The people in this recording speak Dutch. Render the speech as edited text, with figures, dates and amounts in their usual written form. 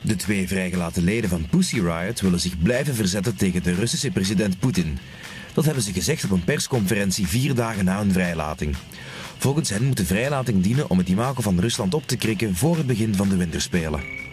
De 2 vrijgelaten leden van Pussy Riot willen zich blijven verzetten tegen de Russische president Poetin. Dat hebben ze gezegd op een persconferentie 4 dagen na hun vrijlating. Volgens hen moet de vrijlating dienen om het imago van Rusland op te krikken voor het begin van de winterspelen.